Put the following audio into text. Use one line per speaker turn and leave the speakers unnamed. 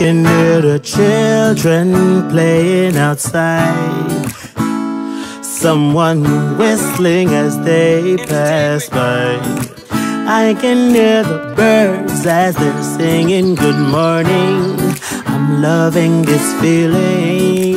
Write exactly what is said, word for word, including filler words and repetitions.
can hear the children playing outside, someone whistling as they pass by. I can hear the birds as they're singing good morning. I'm loving this feeling.